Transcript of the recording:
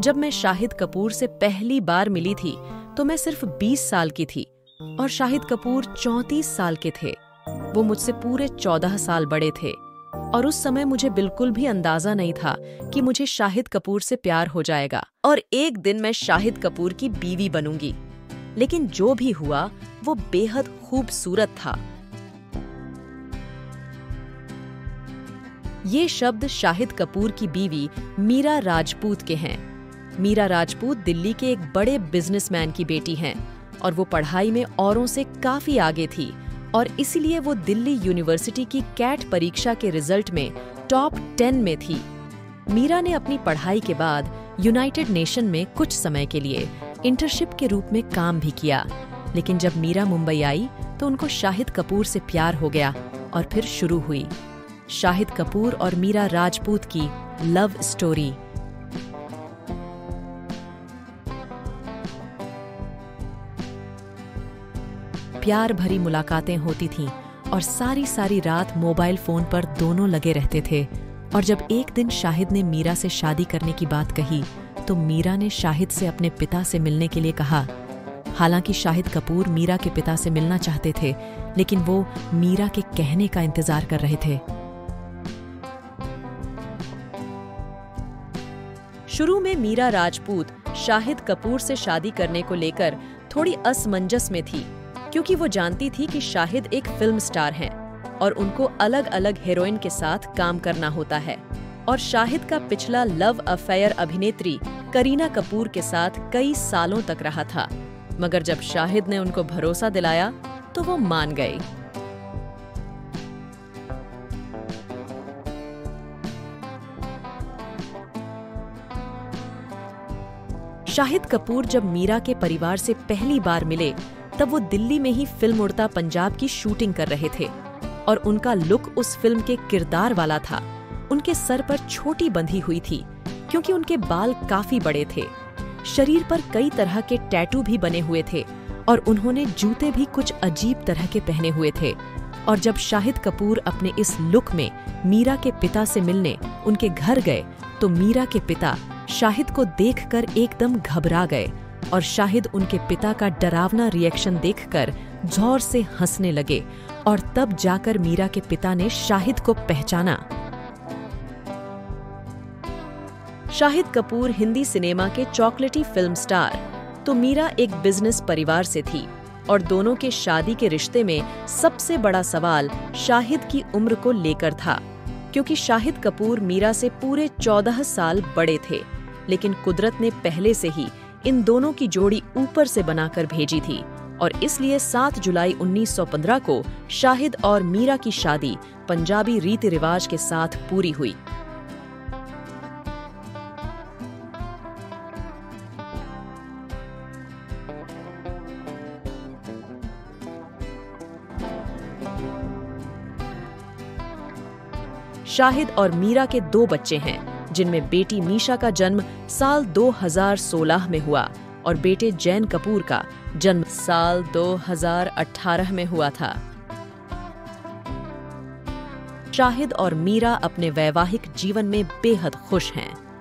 जब मैं शाहिद कपूर से पहली बार मिली थी तो मैं सिर्फ 20 साल की थी और शाहिद कपूर 34 साल के थे। वो मुझसे पूरे 14 साल बड़े थे और उस समय मुझे बिल्कुल भी अंदाजा नहीं था कि मुझे शाहिद कपूर से प्यार हो जाएगा और एक दिन मैं शाहिद कपूर की बीवी बनूंगी। लेकिन जो भी हुआ वो बेहद खूबसूरत था। ये शब्द शाहिद कपूर की बीवी मीरा राजपूत के हैं। मीरा राजपूत दिल्ली के एक बड़े बिजनेसमैन की बेटी हैं और वो पढ़ाई में औरों से काफी आगे थी और इसीलिए वो दिल्ली यूनिवर्सिटी की कैट परीक्षा के रिजल्ट में टॉप 10 में थी। मीरा ने अपनी पढ़ाई के बाद यूनाइटेड नेशन में कुछ समय के लिए इंटर्नशिप के रूप में काम भी किया, लेकिन जब मीरा मुंबई आई तो उनको शाहिद कपूर से प्यार हो गया और फिर शुरू हुई शाहिद कपूर और मीरा राजपूत की लव स्टोरी। प्यार भरी मुलाकातें होती थीं और सारी सारी रात मोबाइल फोन पर दोनों लगे रहते थे। और जब एक दिन शाहिद ने मीरा से शादी करने की बात कही तो मीरा ने शाहिद से अपने पिता से मिलने के लिए कहा। हालांकि शाहिद कपूर मीरा के पिता से मिलना चाहते थे, लेकिन वो मीरा के कहने का इंतजार कर रहे थे। शुरू में मीरा राजपूत शाहिद कपूर से शादी करने को लेकर थोड़ी असमंजस में थी, क्योंकि वो जानती थी कि शाहिद एक फिल्म स्टार हैं और उनको अलग अलग हीरोइन के साथ काम करना होता है और शाहिद का पिछला लव अफेयर अभिनेत्री करीना कपूर के साथ कई सालों तक रहा था। मगर जब शाहिद ने उनको भरोसा दिलाया तो वो मान गए। शाहिद कपूर जब मीरा के परिवार से पहली बार मिले तब वो दिल्ली में ही फिल्म उड़ता पंजाब की शूटिंग कर रहे थे और उनका लुक उस फिल्म के किरदार वाला था। उनके सर पर छोटी बंधी हुई थी क्योंकि उनके बाल काफी बड़े थे। शरीर पर कई तरह के टैटू भी बने हुए थे और उन्होंने जूते भी कुछ अजीब तरह के पहने हुए थे। और जब शाहिद कपूर अपने इस लुक में मीरा के पिता से मिलने उनके घर गए तो मीरा के पिता शाहिद को देखकर एकदम घबरा गए और शाहिद उनके पिता का डरावना रिएक्शन देखकर जोर से हंसने लगे और तब जाकर मीरा के पिता ने शाहिद को पहचाना। शाहिद कपूर हिंदी सिनेमा के चॉकलेटी फिल्म स्टार, तो मीरा एक बिजनेस परिवार से थी और दोनों के शादी के रिश्ते में सबसे बड़ा सवाल शाहिद की उम्र को लेकर था, क्योंकि शाहिद कपूर मीरा से पूरे 14 साल बड़े थे। लेकिन कुदरत ने पहले से ही इन दोनों की जोड़ी ऊपर से बनाकर भेजी थी और इसलिए 7 जुलाई 1915 को शाहिद और मीरा की शादी पंजाबी रीति रिवाज के साथ पूरी हुई। शाहिद और मीरा के 2 बच्चे हैं, जिनमें बेटी मीशा का जन्म साल 2016 में हुआ और बेटे जैन कपूर का जन्म साल 2018 में हुआ था। शाहिद और मीरा अपने वैवाहिक जीवन में बेहद खुश हैं।